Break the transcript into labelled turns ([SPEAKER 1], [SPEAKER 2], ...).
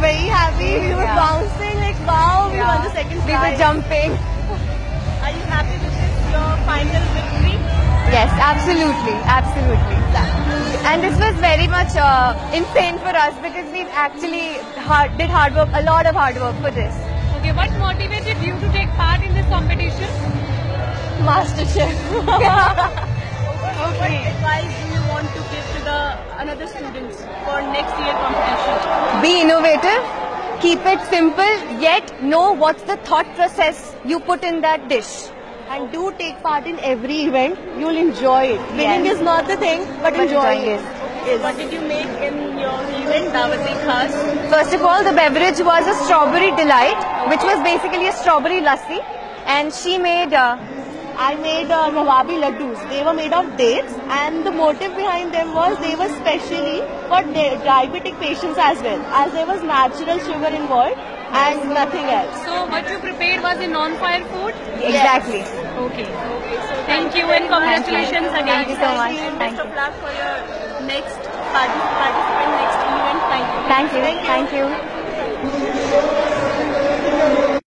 [SPEAKER 1] very happy. We were bouncing like wow. We won the second prize.
[SPEAKER 2] We were jumping.
[SPEAKER 1] Are you happy with this, your final victory?
[SPEAKER 2] Yes, absolutely, absolutely. And this was very much insane for us because we've actually did hard work, a lot of hard work for this.
[SPEAKER 3] Okay, what motivated you to take part in this competition?
[SPEAKER 1] MasterChef.
[SPEAKER 3] Okay.
[SPEAKER 1] What advice do you want to give to the another students for next year competition?
[SPEAKER 2] Be innovative, keep it simple, yet know what's the thought process you put in that dish.
[SPEAKER 1] And do take part in every event. You'll enjoy it. Winning is not the thing, but enjoying it. What did you make in your event, Dawati Khas?
[SPEAKER 2] First of all, the beverage was a strawberry delight, which was basically a strawberry lassi, and she made.
[SPEAKER 1] I made Rawabi laddus. They were made of dates, and the motive behind them was they were specially for diabetic patients as well, as there was natural sugar involved and nothing else.
[SPEAKER 3] So what you prepared was a non-fire food?
[SPEAKER 2] Exactly.
[SPEAKER 3] Okay. Thank you and congratulations again.
[SPEAKER 2] Thank you so much.
[SPEAKER 1] Best of luck for your next participant, next event. Thank you.
[SPEAKER 2] Thank you. Thank you.